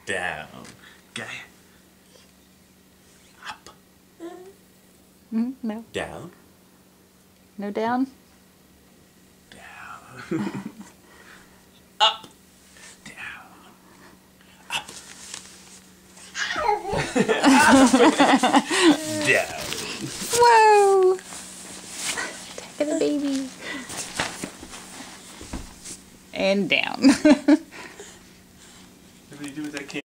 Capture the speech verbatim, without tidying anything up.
Down. Okay. Up. Mm, no. Down. No down? Down. Up. Down. Up. Down. Whoa! Taking the baby. And down. What do you do with that can?